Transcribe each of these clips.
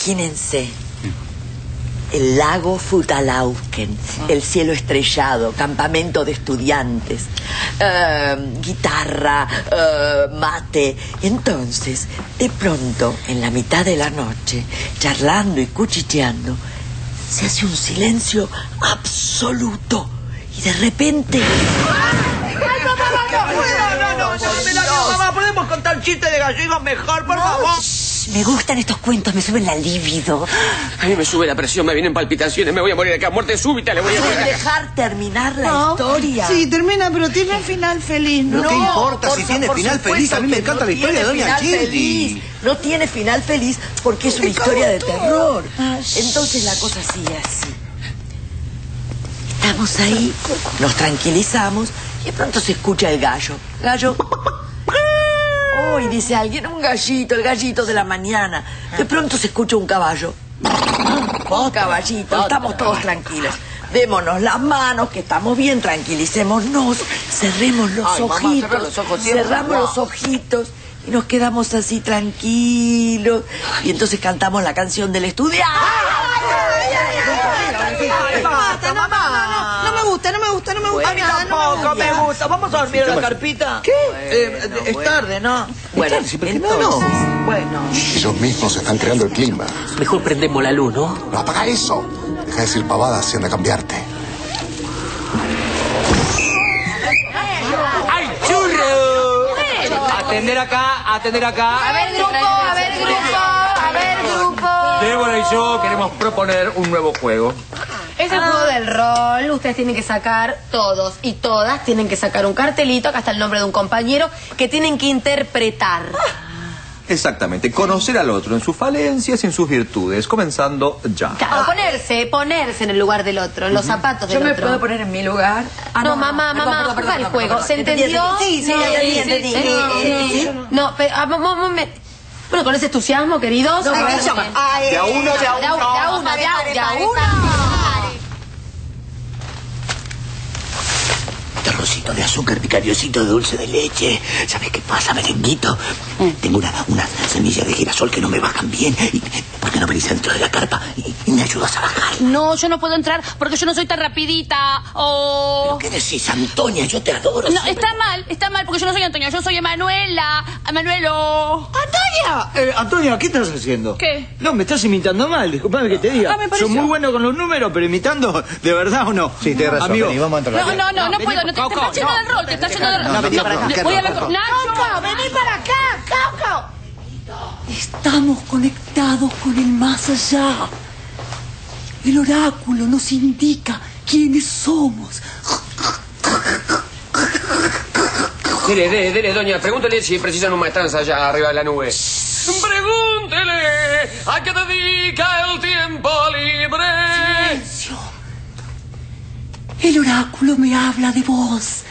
Imagínense el lago Futalausken, el cielo estrellado, campamento de estudiantes, guitarra, mate. Entonces, de pronto, en la mitad de la noche, charlando y cuchicheando, se hace un silencio absoluto. Y de repente... No, mamá, ¿podemos contar chistes de gallegos mejor, por favor? Me gustan estos cuentos, me suben la libido. A mí me sube la presión, me vienen palpitaciones, me voy a morir acá, muerte súbita, le voy a morir ¿Pueden acá. dejar terminar la historia? Sí, termina, pero tiene un final feliz, ¿no? ¿Qué importa si tiene final feliz? A mí me encanta la historia de Doña Childi. No tiene final feliz porque es una historia de terror. Entonces la cosa sigue así. Estamos ahí, nos tranquilizamos y de pronto se escucha el gallo. Gallo... Oh, y dice alguien, un gallito, el gallito de la mañana. De pronto se escucha un caballo. Un caballito, estamos todos tranquilos. Démonos las manos, que estamos bien, tranquilicémonos. Cerremos los ojitos, cerramos los ojitos y nos quedamos así tranquilos. Y entonces cantamos la canción del estudiante. Basta, mamá. No me gusta A mí tampoco me gusta. ¿Vamos a dormir en la carpita? ¿Qué? Es tarde, ¿no? Bueno, entonces, bueno. Ellos mismos están creando el clima. Mejor prendemos la luz, ¿no? No, apaga eso. Deja de decir pavadas y anda a cambiarte. ¡Ay, churro! Atender acá, atender acá. A ver, grupo. Débora y yo queremos proponer un nuevo juego. Es el juego del rol. Ustedes tienen que sacar, todos y todas, tienen que sacar un cartelito. Acá está el nombre de un compañero que tienen que interpretar. Exactamente, conocer al otro en sus falencias y en sus virtudes, comenzando ya. Claro, ponerse en el lugar del otro, en los zapatos del ¿Yo me otro. puedo poner en mi lugar? No, mamá, juega el juego. ¿Se entendió? Sí, entendí. No, pero... Bueno, con ese entusiasmo, queridos. De a uno. Terrocito de azúcar, picariosito de dulce de leche. ¿Sabes qué pasa, merenguito? Tengo una semilla de girasol que no me bajan bien. ¿Por qué no venís dentro de la carpa y me ayudas a bajar? No, yo no puedo entrar porque yo no soy tan rapidita. ¿Pero qué decís, Antonia? Yo te adoro. No, está mal porque yo no soy Antonia, yo soy Emanuela. Emanuelo. Antonia, ¿qué estás haciendo? ¿Qué? No, me estás imitando mal, disculpame que te diga. me pareció. Soy muy bueno con los números, pero imitando, ¿de verdad o no? Sí, tenés razón, amigo. vení, vamos a entrar. No puedo, te estás yendo del rol, te estás yendo del rol. No, vení para acá. Voy a hablar con Nacho, vení para acá, Cauco. Estamos conectados con el más allá. El oráculo nos indica quiénes somos. Dele, doña, pregúntele si precisan un maestranza allá arriba de la nube. Pregúntele a qué dedica el tiempo libre. Silencio. El oráculo me habla de vos.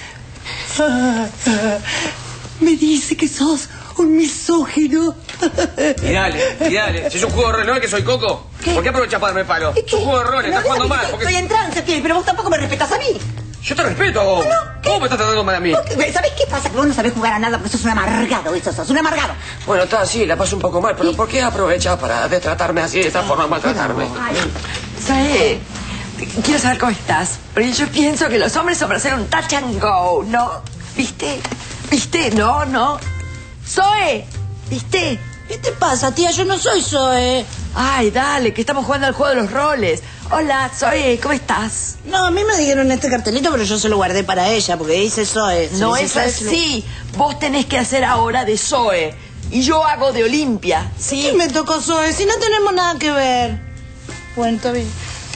Me dice que sos un misógino. Mirale. Si es un juego de rol, ¿no es que soy Coco? ¿Por qué aprovechas para darme palo? Es un juego de rol, estás jugando mal. Estoy en trance, pero vos tampoco me respetas a mí. Yo te respeto a vos. ¿Cómo me estás tratando mal a mí? ¿Sabés qué pasa? Que vos no sabés jugar a nada porque sos un amargado, eso sos un amargado. Bueno, está así, la paso un poco mal, pero ¿por qué aprovechas para destratarme así, de esta forma, maltratarme? ¿Sabes? Quiero saber cómo estás. Porque yo pienso que los hombres son para hacer un touch and go, ¿no? ¿Viste? No. Zoe, ¿viste? ¿Qué te pasa, tía? Yo no soy Zoe. Ay, dale, que estamos jugando al juego de los roles. Hola, Zoe, ¿cómo estás? No, a mí me dijeron este cartelito, pero yo se lo guardé para ella, porque dice Zoe. No es así. Vos tenés que hacer ahora de Zoe. Y yo hago de Olimpia, ¿sí? ¿Qué me tocó Zoe? Si no tenemos nada que ver. Bueno, está bien.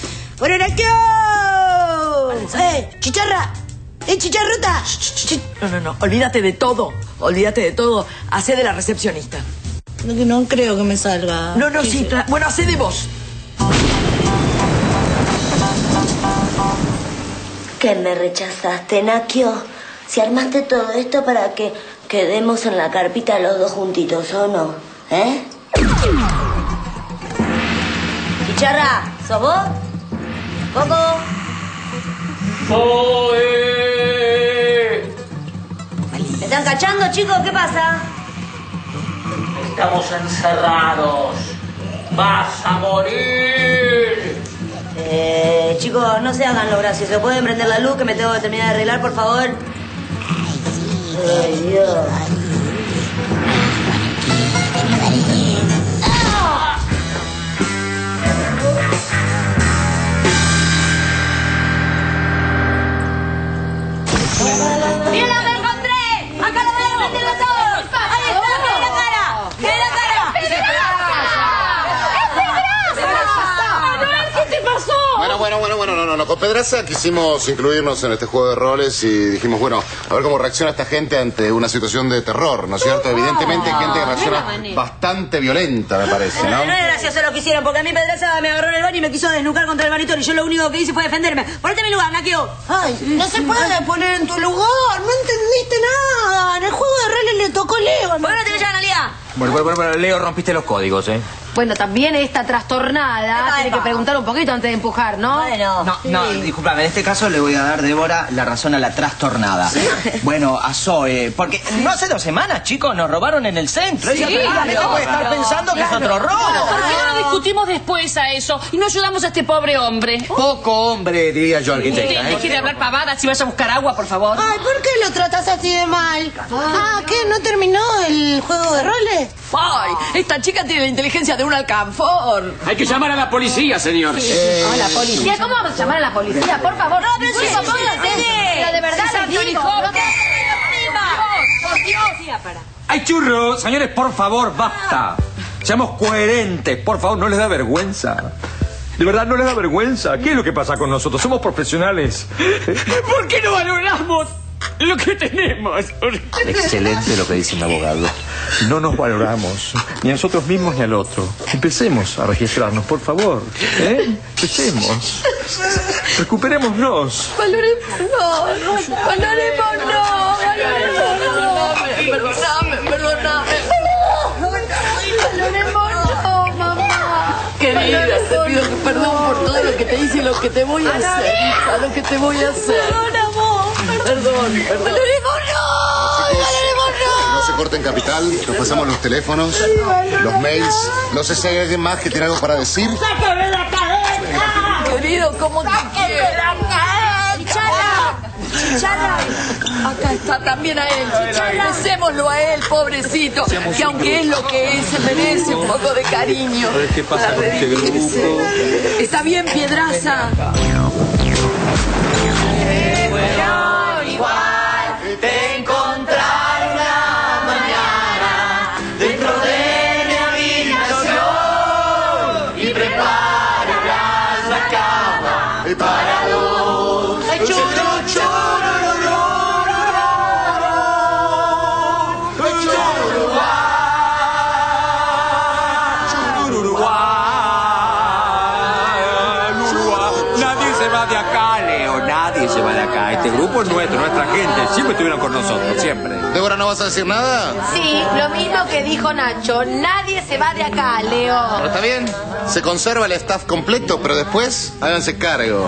¡Chicharra! ¡Chicharrota! No, olvídate de todo. Hacé de la recepcionista. No creo que me salga. No, sí. Bueno, hacé de vos. ¿Qué me rechazaste, Nakio? Si armaste todo esto para que quedemos en la carpita los dos juntitos, ¿o no? Chicharra, ¿sos vos? ¿Coco? ¿Me están cachando, chicos? ¿Qué pasa? Estamos encerrados. ¡Vas a morir! Chicos, no se hagan los graciosos. ¿Pueden prender la luz que me tengo que terminar de arreglar, por favor? Ay, Dios. ¡Mira, me encontré! ¡Acá lo voy a prender a todos! ¡Ahí está! ¡Mira la cara! ¡Mira la cara! ¿Qué te pasó? Bueno, no. Con Pedraza quisimos incluirnos en este juego de roles y dijimos, bueno, a ver cómo reacciona esta gente ante una situación de terror, ¿no es cierto? Evidentemente hay gente que reacciona bastante violenta, me parece, ¿no? No es gracioso lo que hicieron, porque a mí Pedraza me agarró en el baño y me quiso desnucar contra el monitor y yo lo único que hice fue defenderme. Ponete en mi lugar, Nakio. Ay, no se puede poner en tu lugar. No entendiste nada. En el juego de roles le tocó Leo. ¿Por qué no te llaman, Analia? Bueno, Leo, rompiste los códigos, ¿eh? Bueno, también esta trastornada tiene que preguntar un poquito antes de empujar, ¿no? Bueno. No, discúlpame, en este caso le voy a dar, Débora, la razón a la trastornada. Bueno, a Zoe, porque no hace 2 semanas, chicos, nos robaron en el centro. Ella tranquilamente puede estar pensando que es otro robo. ¿Por qué no discutimos después a eso y no ayudamos a este pobre hombre? Poco hombre, diría yo, arquitecta. Deje de hablar pavadas y vaya a buscar agua, por favor. Ay, ¿por qué lo tratas así de mal? ¿Qué? ¿No terminó el juego de roles? ¡Ay! Esta chica tiene la inteligencia de un alcanfor. Hay que llamar a la policía, señor. ¿A la policía? ¿Cómo vamos a llamar a la policía? Por favor. No, pero sí, pero de verdad les digo. Por Dios. ¡Ay, churro! Señores, por favor, basta. Seamos coherentes, por favor, ¿no les da vergüenza? De verdad, ¿no les da vergüenza? ¿Qué es lo que pasa con nosotros? Somos profesionales. ¿Por qué no valoramos lo que tenemos? Excelente lo que dice un abogado. No nos valoramos, ni a nosotros mismos ni al otro. Empecemos a registrarnos, por favor. Empecemos. Recuperémonos. Valorémonos. Perdóname. Valorémonos, mamá. Querida, te pido perdón por todo lo que te hice y lo que te voy a hacer, hija, lo que te voy a hacer. Perdón. No se corten, Capital, nos pasamos los teléfonos, los mails. No sé si hay alguien más que tiene algo para decir. ¡Sáqueme la cabeza! Querido, ¿cómo te quiero? ¡Chichala! Acá está también a él. Besémoslo a él, pobrecito. Que aunque es lo que es, se merece un poco de cariño. A ver qué pasa con este grupo. Está bien, Piedraza. Igual te encontraré una mañana dentro de mi habitación y prepararás la cama para dos. Nadie se va de acá, Leo. Nadie se va de acá. Este grupo es nuestro, nuestra gente. Siempre estuvieron con nosotros, siempre. Débora, ¿no vas a decir nada? Sí, lo mismo que dijo Nacho. Nadie se va de acá, Leo. Pero está bien, se conserva el staff completo, pero después háganse cargo.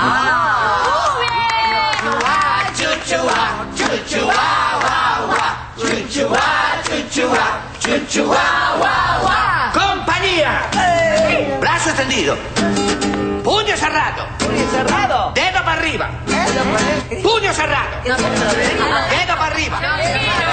¡Compañía! Brazo extendido. Puño cerrado. Dedo para arriba. Puño cerrado. Dedo para arriba.